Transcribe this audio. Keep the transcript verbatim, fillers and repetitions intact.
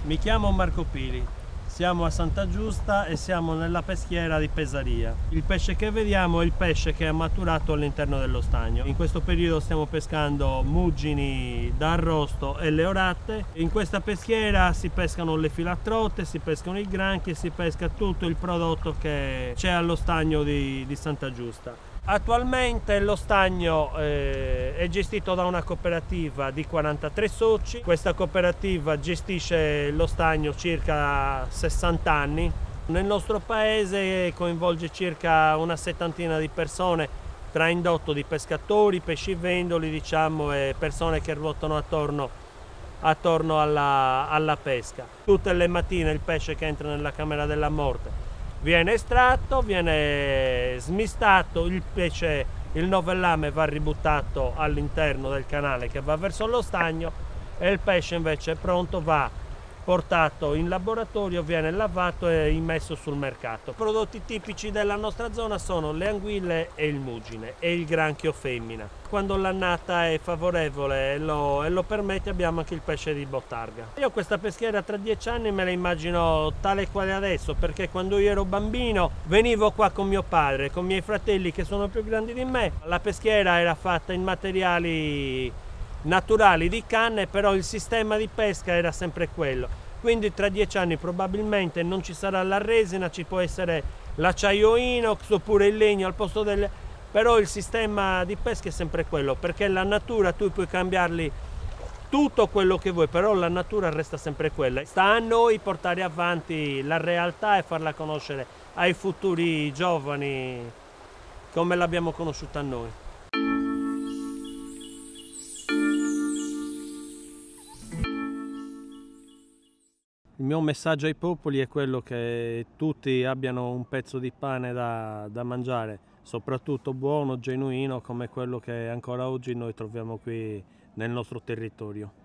Mi chiamo Marco Pili, siamo a Santa Giusta e siamo nella peschiera di Pesaria. Il pesce che vediamo è il pesce che è maturato all'interno dello stagno. In questo periodo stiamo pescando muggini d'arrosto e leorate. In questa peschiera si pescano le filatrotte, si pescano i granchi e si pesca tutto il prodotto che c'è allo stagno di, di Santa Giusta. Attualmente lo stagno eh, è gestito da una cooperativa di quarantatré soci. Questa cooperativa gestisce lo stagno circa sessanta anni. Nel nostro paese coinvolge circa una settantina di persone tra indotto di pescatori, pescivendoli, diciamo, e persone che ruotano attorno, attorno alla, alla pesca. Tutte le mattine il pesce che entra nella camera della morte viene estratto, viene smistato, il pesce, il novellame va ributtato all'interno del canale che va verso lo stagno e il pesce invece pronto va portato in laboratorio, viene lavato e immesso sul mercato. I prodotti tipici della nostra zona sono le anguille e il muggine e il granchio femmina. Quando l'annata è favorevole e lo, e lo permette abbiamo anche il pesce di bottarga. Io questa peschiera tra dieci anni me la immagino tale quale adesso, perché quando io ero bambino venivo qua con mio padre, con i miei fratelli che sono più grandi di me. La peschiera era fatta in materiali naturali di canne, però il sistema di pesca era sempre quello, quindi tra dieci anni probabilmente non ci sarà la resina, ci può essere l'acciaio inox oppure il legno al posto del... però il sistema di pesca è sempre quello, perché la natura tu puoi cambiarli tutto quello che vuoi, però la natura resta sempre quella. Sta a noi portare avanti la realtà e farla conoscere ai futuri giovani come l'abbiamo conosciuta noi. Il mio messaggio ai popoli è quello che tutti abbiano un pezzo di pane da, da mangiare, soprattutto buono, genuino, come quello che ancora oggi noi troviamo qui nel nostro territorio.